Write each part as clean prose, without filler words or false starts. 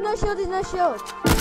no shield, he's no shield.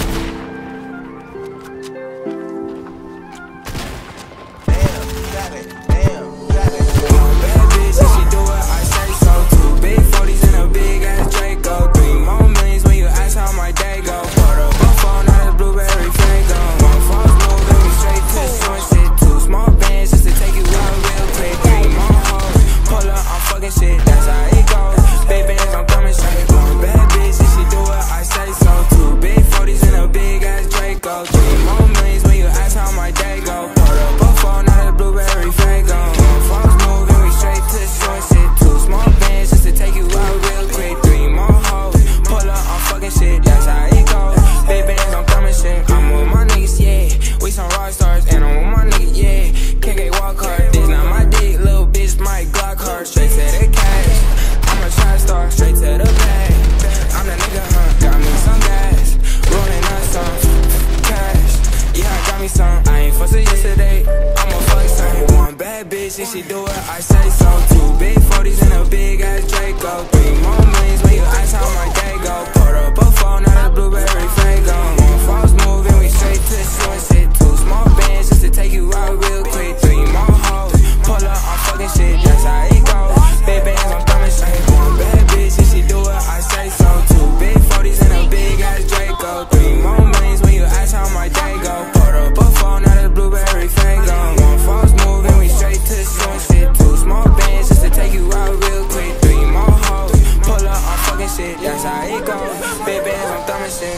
If she do it, I say so. 2 big 40s and a big ass Draco. 3 more millions when you ask how my day go. Put up a phone, not a blueberry Fago. One false move and we straight to the short shit. 2 small bands just to take you out real quick. 3 more hoes, pull up, I'm fucking shit. That's how it goes. Big bands, I'm coming straight. One bad bitch, if she do it, I say so. 2 big 40s and a big ass Draco. 3 more millions when you ask how my day go. Put up a phone, not a blueberry Fago. One false move and we straight to the short shit. 2 small bands just to take you out real quick. 3 more hoes, pull up, I'm fucking shit. That's how it goes. Big bands, I'm thumbing shit.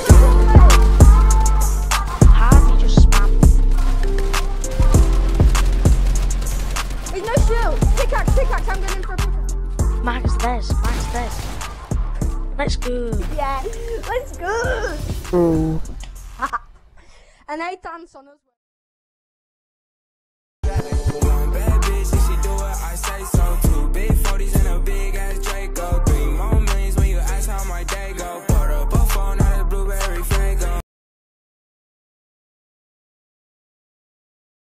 How did you spam? He's no shield. Pickaxe, I'm getting in for a pickaxe. Max this. Let's go. Yeah, let's go. And I dance on us. One bad bitch, if she do it, I say so. 2 big